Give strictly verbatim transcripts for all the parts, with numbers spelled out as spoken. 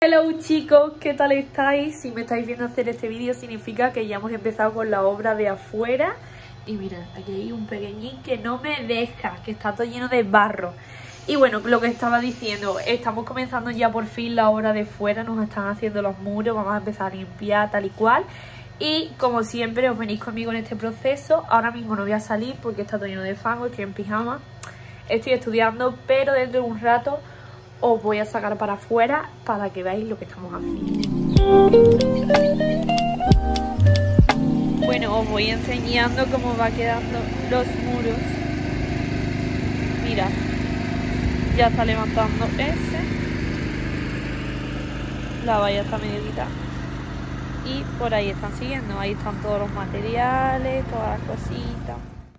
Hello chicos, ¿qué tal estáis? Si me estáis viendo hacer este vídeo significa que ya hemos empezado con la obra de afuera. Y mirad, aquí hay un pequeñín que no me deja, que está todo lleno de barro. Y bueno, lo que estaba diciendo, estamos comenzando ya por fin la obra de fuera, nos están haciendo los muros, vamos a empezar a limpiar tal y cual. Y como siempre os venís conmigo en este proceso. Ahora mismo no voy a salir porque está todo lleno de fango, estoy en pijama, estoy estudiando, pero dentro de un rato os voy a sacar para afuera para que veáis lo que estamos haciendo. Bueno, os voy enseñando cómo va quedando los muros. Mira, ya está levantando ese. La valla está medio quitada. Y por ahí están siguiendo, ahí están todos los materiales, todas las cositas.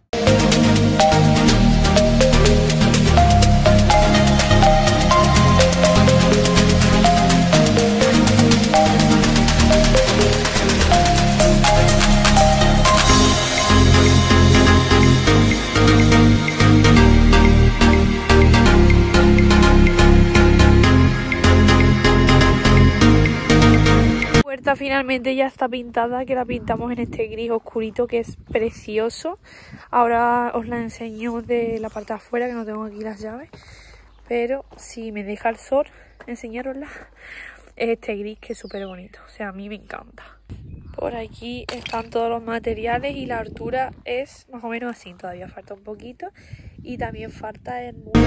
Finalmente ya está pintada, que la pintamos en este gris oscurito que es precioso. Ahora os la enseño de la parte de afuera, que no tengo aquí las llaves, pero si me deja el sol enseñarosla. Es este gris que es súper bonito, o sea, a mí me encanta. Por aquí están todos los materiales y la altura es más o menos así, todavía falta un poquito y también falta el muro.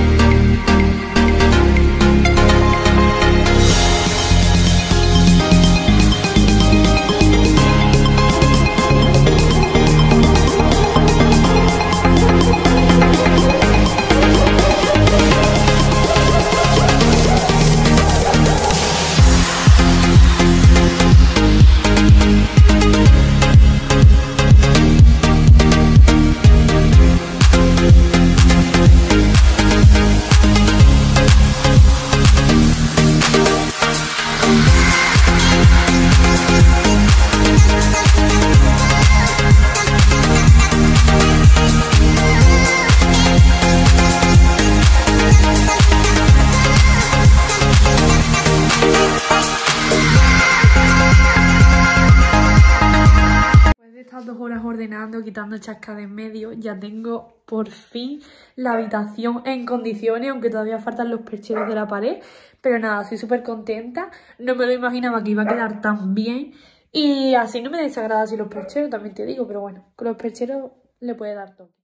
Dos horas ordenando, quitando chascas de en medio, ya tengo por fin la habitación en condiciones, aunque todavía faltan los percheros de la pared, pero nada, estoy súper contenta, no me lo imaginaba que iba a quedar tan bien y así no me desagrada así los percheros, también te digo, pero bueno, con los percheros le puede dar toque.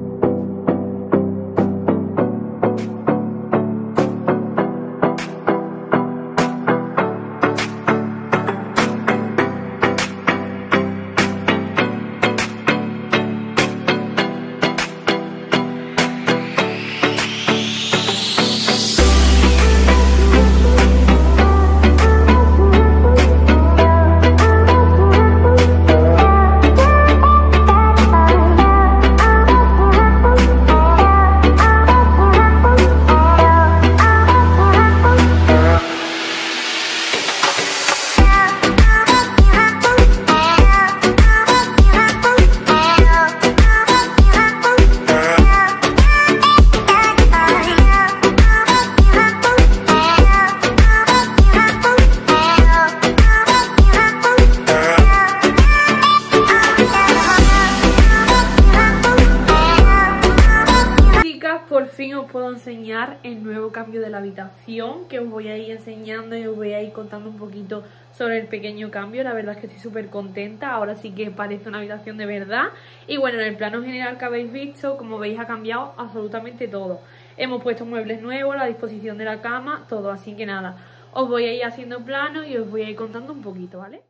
Por fin os puedo enseñar el nuevo cambio de la habitación, que os voy a ir enseñando y os voy a ir contando un poquito sobre el pequeño cambio. La verdad es que estoy súper contenta, ahora sí que parece una habitación de verdad. Y bueno, en el plano general que habéis visto, como veis, ha cambiado absolutamente todo. Hemos puesto muebles nuevos, la disposición de la cama, todo, así que nada, os voy a ir haciendo planos y os voy a ir contando un poquito, ¿vale?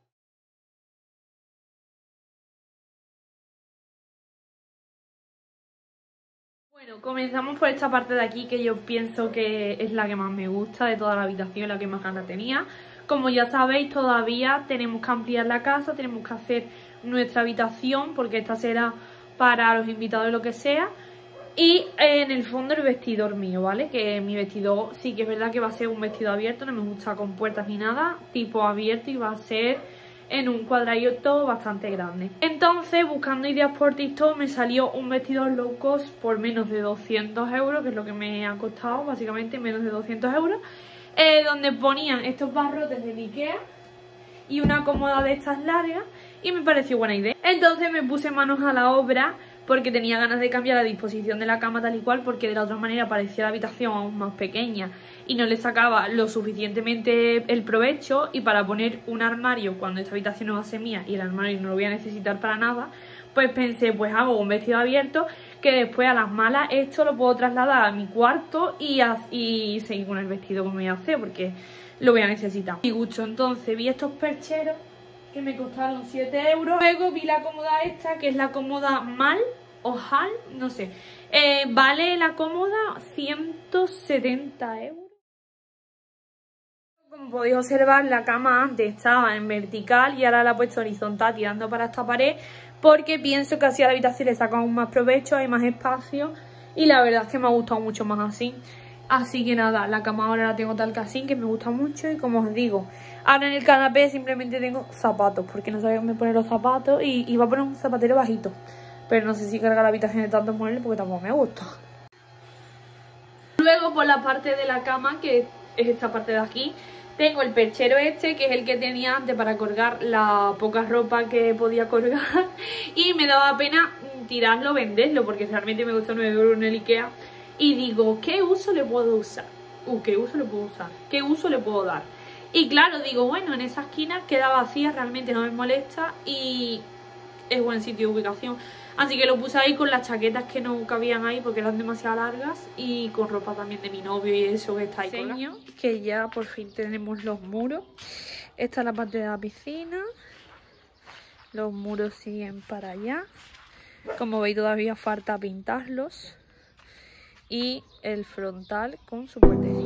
Bueno, comenzamos por esta parte de aquí, que yo pienso que es la que más me gusta de toda la habitación, la que más ganas tenía. Como ya sabéis, todavía tenemos que ampliar la casa, tenemos que hacer nuestra habitación, porque esta será para los invitados y lo que sea. Y en el fondo el vestidor mío, ¿vale? Que mi vestidor sí que es verdad que va a ser un vestido abierto, no me gusta con puertas ni nada, tipo abierto, y va a ser en un cuadradito bastante grande. Entonces, buscando ideas por TikTok, me salió un vestido low cost por menos de doscientos euros, que es lo que me ha costado, básicamente menos de doscientos euros. eh, donde ponían estos barrotes de Ikea y una cómoda de estas largas, y me pareció buena idea. Entonces me puse manos a la obra porque tenía ganas de cambiar la disposición de la cama tal y cual, porque de la otra manera parecía la habitación aún más pequeña y no le sacaba lo suficientemente el provecho. Y para poner un armario cuando esta habitación no va a ser mía y el armario no lo voy a necesitar para nada, pues pensé, pues hago un vestido abierto que después a las malas esto lo puedo trasladar a mi cuarto y, a, y seguir con el vestido como voy a hacer, porque lo voy a necesitar. Mi gusto, entonces vi estos percheros que me costaron siete euros. Luego vi la cómoda esta, que es la cómoda Mal o Hal, no sé. Eh, vale la cómoda ciento setenta euros. Como podéis observar, la cama antes estaba en vertical y ahora la he puesto horizontal tirando para esta pared, porque pienso que así a la habitación le saco aún más provecho, hay más espacio y la verdad es que me ha gustado mucho más así. Así que nada, la cama ahora la tengo tal que así, que me gusta mucho. Y como os digo, ahora en el canapé simplemente tengo zapatos, porque no sabía dónde poner los zapatos y iba a poner un zapatero bajito, pero no sé si cargar la habitación de tantos muebles porque tampoco me gusta. Luego por la parte de la cama, que es esta parte de aquí, tengo el perchero este, que es el que tenía antes para colgar la poca ropa que podía colgar, y me daba pena tirarlo, venderlo, porque realmente me gusta nueve euros en el Ikea. Y digo, ¿qué uso le puedo usar? Uh, ¿qué uso le puedo usar? ¿Qué uso le puedo dar? Y claro, digo, bueno, en esa esquina queda vacía, realmente no me molesta y es buen sitio de ubicación. Así que lo puse ahí con las chaquetas que no cabían ahí porque eran demasiado largas, y con ropa también de mi novio y eso que está ahí. Seño, que ya por fin tenemos los muros. Esta es la parte de la piscina. Los muros siguen para allá. Como veis, todavía falta pintarlos. Y el frontal con su puertecito.